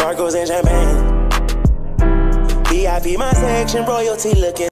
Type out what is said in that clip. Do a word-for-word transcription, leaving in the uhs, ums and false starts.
Narcos and champagne. V I P my section, royalty looking.